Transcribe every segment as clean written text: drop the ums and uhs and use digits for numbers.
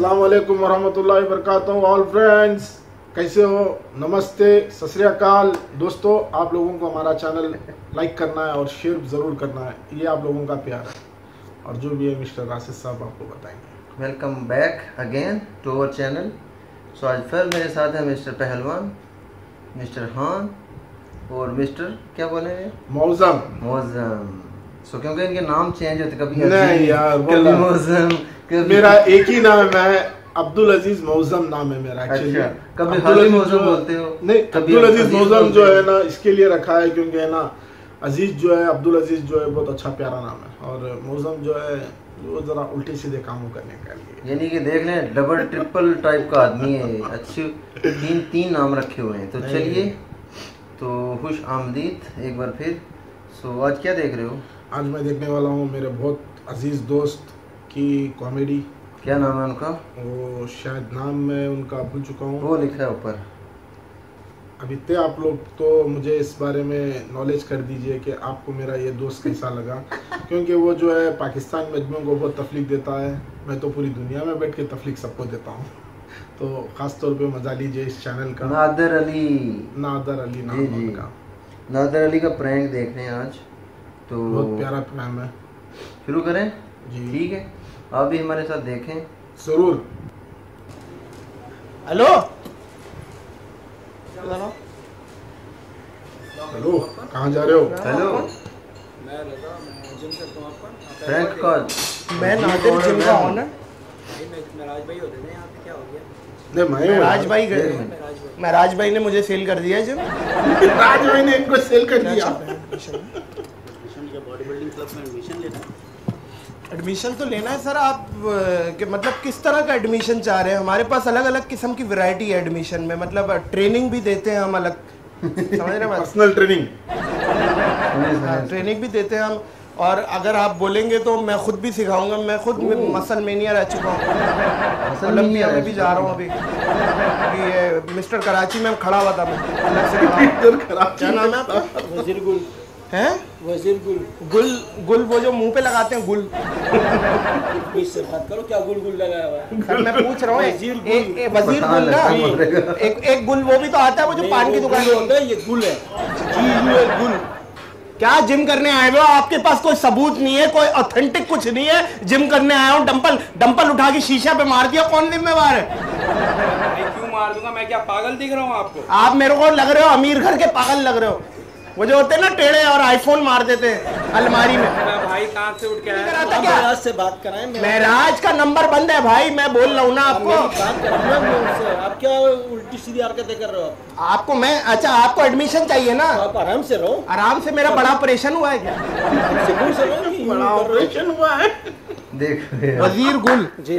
अस्सलाम वालेकुम वरहमतुल्लाहि वबरकातुहू। ऑल फ्रेंड्स कैसे हो, नमस्ते, सत श्री अकाल। दोस्तों, आप लोगों को हमारा चैनल लाइक करना है और शेयर ज़रूर करना है, ये आप लोगों का प्यार है। और जो भी है मिस्टर राशिद साहब आपको बताएंगे। Welcome back again to our channel. So आज फिर मेरे साथ है मिस्टर पहलवान, मिस्टर हान और मिस्टर क्या बोले मौज़म। सो क्योंकि इनके नाम चेंज होते कभी नहीं यार, कभी मौज़म, कभी मेरा एक ही नाम है, मैं अब्दुल अजीज मौज़म नाम है मेरा। अच्छा, कभी हाली मौज़म बोलते हो? नहीं, अब्दुल अजीज मौज़म जो है ना, इसके लिए रखा है क्योंकि है ना अजीज जो है, अब्दुल अजीज जो है बहुत अच्छा प्यारा नाम है, और मौज़म जो है वो जरा उल्टे सीधे कामों करने के लिए, यानी कि देख लें डबल ट्रिपल टाइप का आदमी है। अच्छे तीन नाम रखे हुए हैं। तो चलिए, तो खुश आमदीद एक बार फिर। सो आज क्या देख रहे हो? आज मैं देखने वाला हूँ मेरे बहुत अजीज दोस्त की कॉमेडी। क्या नाम है उनका? वो शायद नाम मैं उनका भूल चुका हूँ, वो लिखा है ऊपर। अभी तक आप लोग तो मुझे इस बारे में नॉलेज कर दीजिए कि आपको मेरा ये दोस्त कैसा लगा, क्योंकि वो जो है पाकिस्तान मजमू को बहुत तफलीक देता है। मैं तो पूरी दुनिया में बैठ के तफलीक सबको देता हूँ, तो ख़ास तौर पे मजा लीजिए इस चैनल का। नादर अली नाम है उनका। नादर अली का प्रैंक देखने आज, तो बहुत प्यारा प्रैंक है। शुरू करें जी? ठीक है, आप भी हमारे साथ देखें जरूर। हेलो हेलो, कहाँ जा रहे हो? Hello, prank call. मैं नादिर जिम का ओनर। नहीं, मैं राज भाई ने मुझे सेल कर दिया है जिम। राज भाई ने इनको सेल कर दिया। एडमिशन तो लेना है सर। आप कि मतलब किस तरह का एडमिशन चाह रहे हैं? हमारे पास अलग अलग किस्म की वैरायटी है एडमिशन में। मतलब ट्रेनिंग भी देते हैं हम अलग, समझ रहे हैं? पर्सनल ट्रेनिंग भी देते हैं हम। और अगर आप बोलेंगे तो मैं खुद भी सिखाऊंगा। मैं खुद मसल मेनिया रह चुका हूँ, कोलंबिया में भी जा रहा हूँ अभी ये मिस्टर कराची में खड़ा हुआ था। मैं अलग से खड़ा। क्या नाम है आपका? वजीर गुल हैं? वजीर गुल वो जो मुंह पे लगाते हैं, गुल। इससे बात करो, क्या गुल लगाया हुआ है? सर मैं पूछ रहा हूँ, वजीर गुल ना, एक गुल वो भी तो आता है, वो जो पान की दुकान में होता है। ये गुल है, गुल। क्या जिम करने आए हो? आपके पास कोई सबूत नहीं है, कोई ऑथेंटिक कुछ नहीं है। जिम करने आया हूँ, डंपल उठा के शीशा पे मार दिया, कौन जिम्मेवार है? क्यों मार दूंगा मैं? क्या पागल दिख रहा हूँ आपको? आप मेरे को लग रहे हो अमीर घर के पागल लग रहे हो। वो जो होते हैं ना टेढ़े और आईफोन मार देते हैं अलमारी में। भाई कहाँ से उठ के आया? मेराज से बात कराएं। मेराज का नंबर बंद है भाई, मैं बोल रहा हूँ ना आपको। बात कराऊंगा। आप क्या उल्टी सीधी हरकतें कर रहे हो? आपको मैं, अच्छा आपको एडमिशन चाहिए ना? आप आराम से रहो। आराम से? मेरा बड़ा ऑपरेशन हुआ है क्या? बड़ा ऑपरेशन हुआ है। देख वजीर गुल जी,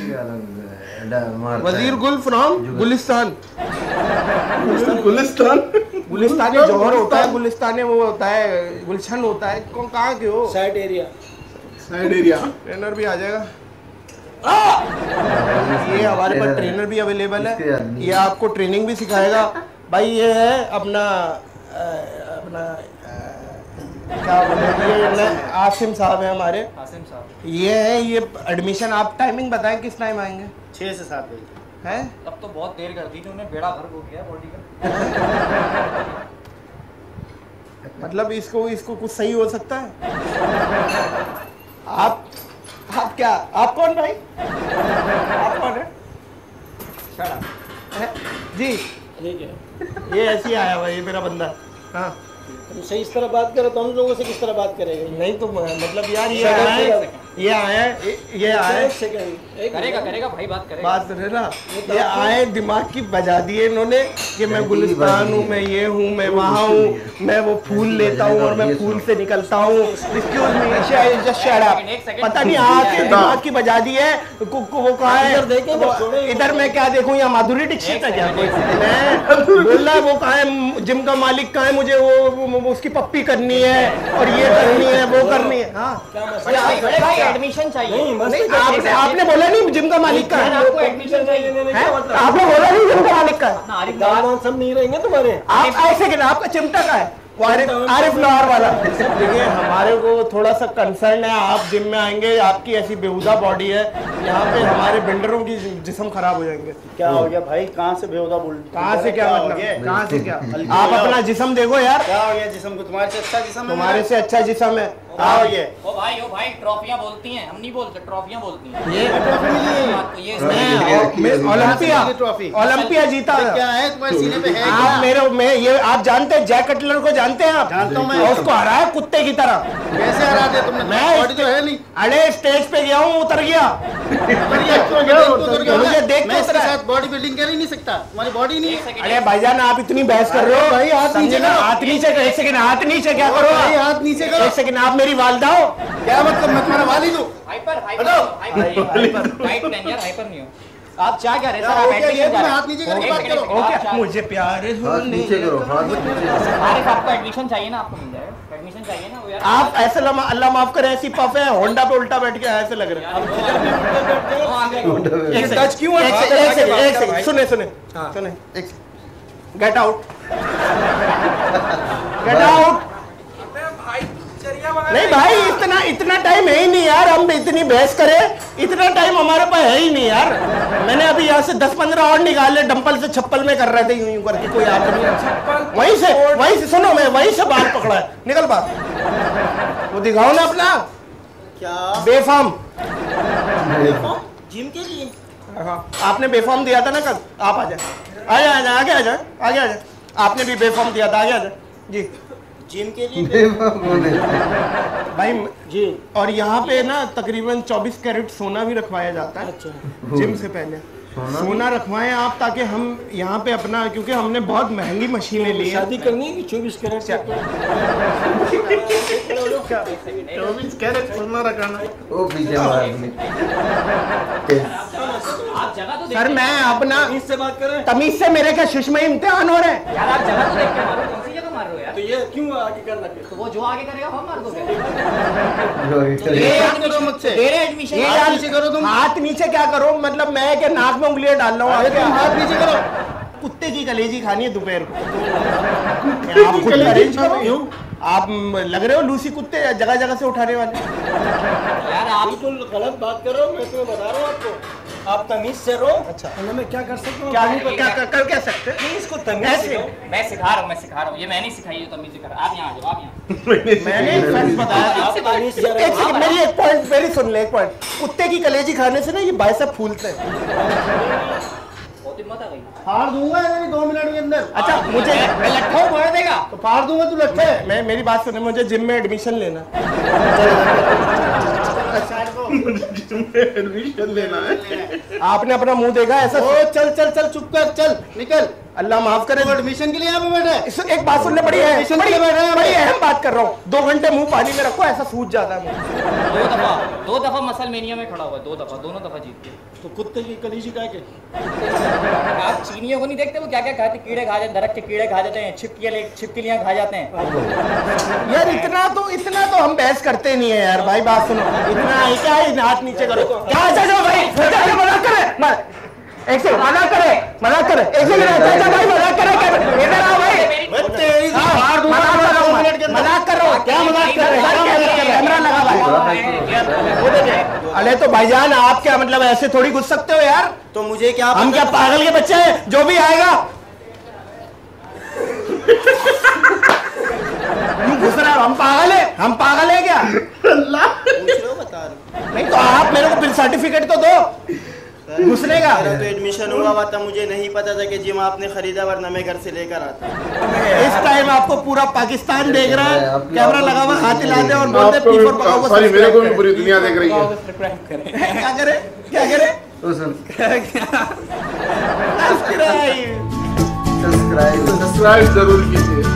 वजीर गुल फ्रॉम गुलिस्तान। गुलिस्तानी जौहर होता है, गुलिस्तानी वो होता है, गुलशन होता है। कहाँ के हो? Side area. ट्रेनर भी आ जाएगा। ये हमारे पास ट्रेनर भी अवेलेबल है, ये आपको ट्रेनिंग भी सिखाएगा भाई। ये है अपना क्या बोले, ये आसिम साहब है हमारे। आसिम साहब ये है, ये एडमिशन। आप टाइमिंग बताएं, किस टाइम आएंगे? 6 से 7 बजे है। अब तो बहुत देर कर दी उन्होंने, बेड़ा भर हो गया बॉडी का। मतलब इसको कुछ सही हो सकता है? आप क्या, आप कौन भाई? आप कौन है? जी ठीक है, ये ऐसे ही आया हुआ, ये मेरा बंदा। हाँ, तुम सही इस तरह बात करो तो हम लोगों से किस तरह बात करेगा? नहीं तो मतलब यार ये आया करेगा भाई, बात है ना। ये आए, दिमाग की बजा दिए इन्होंने कि मैं गुलिस्तान हूँ, मैं ये हूँ, मैं वहाँ हूँ, मैं वो फूल लेता हूँ और मैं फूल से निकलता हूँ। पता नहीं आके दिमाग की बजा दी है। वो कहा है इधर, मैं क्या देखूँ? यहाँ माधुरी दीक्षित है क्या? मैं बोल रहा है वो कहा है, जिम का मालिक कहा है, मुझे वो उसकी पप्पी करनी है और ये करनी है, वो करनी है। हाँ, एडमिशन चाहिए। आपने बोला नहीं जिम का मालिक का है? आपको एडमिशन चाहिए? आपने बोला नहीं जिम का मालिक का है? दाल सब नहीं रहेंगे तुम्हारे। आप ऐसे कि आपका चिमटा का है? आरिफ लोहार वाला। देखिए हमारे को थोड़ा सा कंसर्न है, आप जिम में आएंगे, आपकी ऐसी बेहुदा बॉडी है, यहाँ पे हमारे बिल्डरों की जिस्म खराब हो जाएंगे। क्या हो गया भाई, कहाँ से बेहुदा बोल, कहाँ से क्या मतलब, कहाँ से क्या? आप अपना जिस्म देखो यार। क्या हो गया जिस्म को, तुम्हारे से अच्छा जिस्म है, तुम्हारे से अच्छा जिस्म है। ओ भाई ट्रॉफियां बोलती हैं, हम नहीं बोलते, ट्रॉफियां बोलती हैं। ये ओलंपिया जीता क्या है तुम्हारे सीने पे है? आप जानते हैं जैक कटलर को, जानते हैं आप? जानता हूं मैं। उसको हराया कुत्ते की तरह। कैसे हरा दिया तुमने? मैं बॉडी तो है नहीं। अरे स्टेज पे गया हूँ, उतर गया। मुझे देख के इसके साथ बॉडी बिल्डिंग कर ही नहीं सकता, तुम्हारी बॉडी नहीं है। अरे भाईजान आप इतनी बहस कर रहे हो भाई, हाथ नीचे करो, हाथ नीचे, एक सेकंड हाथ नीचे क्या करो, हाथ नीचे करो, एक सेकंड। आप मेरी वालिदा हो क्या मतलब? मैं तुम्हारा वालिद हूँ? हाइपर नहीं हो आप। क्या कह रहे हैं? हाथ नीचे करके बात करो। ओके मुझे प्यार हाथ नीचे करो, हाथ नीचे। आपको एडमिशन चाहिए ना, आपको मिल जाएगा एडमिशन चाहिए ना वो यार। आप ऐसे अल्लाह माफ करे ऐसी पफ है, होंडा पे उल्टा बैठ के ऐसे लग रहा है। टच क्यों है? एक सेकंड सुने सुने सुने, एक गेट आउट, गेट आउट। नहीं भाई इतना टाइम है ही नहीं यार, हम इतनी बहस करें, इतना टाइम हमारे पास है ही नहीं यार। मैंने अभी यहाँ से 10-15 और निकाले, डंपल से छप्पल में कर रहे थे यूं करके, कोई आप नहीं। वहीं से सुनो, मैं वहीं से बाल पकड़ा है, निकल बात। वो दिखाओ ना अपना क्या बेफाम जिम के लिए। आपने बेफाम दिया था ना कल, आप आ जाए, आगे आ जाए। आपने भी बेफाम दिया था, आगे आ जाए जी। जिम के लिए भाई जी। और यहाँ पे ना तकरीबन 24 कैरेट सोना भी रखवाया जाता है। अच्छा। जिम से पहले सोना रखवाएं आप, ताकि हम यहाँ पे अपना, क्योंकि हमने बहुत महंगी मशीनें ली है। शादी करनी है कि 24 कैरेट से? 24 कैरेट सोना रखना। ओ पीछे आप जगह तो सर मैं अपना इससे बात कर रहे हैं, तमीज से, मेरे क्या सुषमा इम्तिहान हो रहे हैं यार। आप जगह तो देख के मारो, कौन सी जगह मार रहे हो यार? तो ये क्यों आगे कर लगे? तो वो जो आगे करेगा हम मार दोगे। एडमिशन करो तुम। हाथ नीचे क्या करो मतलब, मैं क्या नाक में उंगलियां डाल रहा हूँ? तुम हाथ नीचे करो। कुत्ते की कलेजी खानी है दोपहर को। आप खुद अरेंज करो। आप लग रहे हो लूसी कुत्ते, जगह जगह से उठाने वाले। यार आप बिल्कुल गलत बात कर रहे हो, मैं तुम्हें बता रहा हूँ आपको। आप तमीज से रहो। अच्छा मैं क्या कर सकता हूँ? क्या कर सकते हैं इसको तमीज से? मैं सिखा रहा हूँ, ये मैंने सिखाई है तमीज कर। आप यहाँ आ जाओ, आप यहाँ। मैंने सच बताया। मेरी एक पॉइंट, मेरी सुन ले एक पॉइंट। कुत्ते की कलेजी खाने से ना ये बाइसेप फूलते हैं। बहुत हिम्मत आ गई। फाड़ दूंगा 2 मिनट के अंदर। अच्छा मुझे मैं लट्ठा हूँ, मार देगा तो फाड़ दूंगा तू लट्ठे। मैं मेरी बात सुने, मुझे जिम में एडमिशन लेना एडमिशन लेना है। आपने अपना मुंह देखा ऐसा? चल चुप कर, चल निकल। अल्लाह माफ करे। एडमिशन के लिए यहाँ पे बैठे? एक बात सुनने बड़ी अहम बात कर रहा हूँ। 2 घंटे मुंह पानी में रखो, ऐसा सूज जाता है। 2 दफा मसल मेनिया में खड़ा हुआ, 2 दफा, दोनों दफा जीत गए। तो कुत्ते की कलीजी का के आप चीनियों को नहीं देखते वो क्या क्या खाते? कीड़े खा जाते, दरख्त के कीड़े खा जाते हैं, छिपकलियां खा जाते हैं। यार इतना तो हम बहस करते नहीं है यार। भाई बात सुनो, इतना क्या हाथ नीचे करो, क्या भाई मना करे, एक से मना करे, एक से भाई मना करे, इधर आओ भाई, मना करो। क्या मजाक कर रहे हैं? कैमरा लगा भाई। अरे तो भाईजान आप क्या मतलब ऐसे थोड़ी घुस सकते हो यार? तो मुझे क्या, हम क्या पागल के बच्चे हैं? जो भी आएगा घुस रहा है। हम पागल है क्या? अल्लाह बता रहे। नहीं तो आप मेरे को फिर सर्टिफिकेट तो दो घुसने का। मेरा तो एडमिशन हुआ था, मुझे नहीं पता था कि जिम आपने खरीदा, वरना मैं घर से लेकर आता। इस टाइम आपको पूरा पाकिस्तान देख रहा है, कैमरा लगा हुआ, हाथ हिलाते और बोलते सॉरी, मेरे को भी पूरी दुनिया देख रही है। क्या करे? सब्सक्राइब जरूर कीजिए।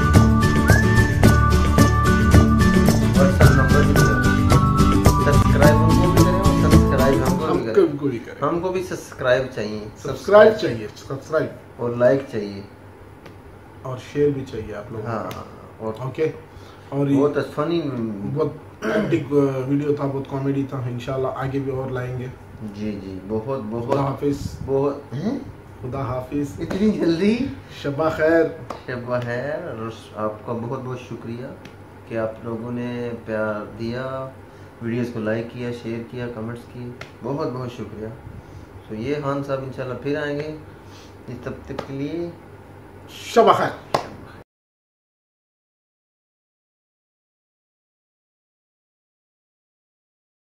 हमको भी सब्सक्राइब चाहिए, सब्सक्राइब और लाइक चाहिए और शेयर भी चाहिए आप लोगों को। और ओके। और बहुत फनी, बहुत एपिक वीडियो था, बहुत कॉमेडी था। इंशाल्लाह आगे भी और लाएंगे। जी बहुत हाफिज। बहुत खुदा हाफिज। इतनी जल्दी? शबा खैर। शबा खैर। और आपका बहुत बहुत शुक्रिया कि आप लोगों ने प्यार दिया, वीडियोस को लाइक किया, शेयर किया, कमेंट्स किए, बहुत बहुत शुक्रिया। तो ये खान साहब इंशाल्लाह फिर आएंगे, इस तब तक के लिए शबा खैर।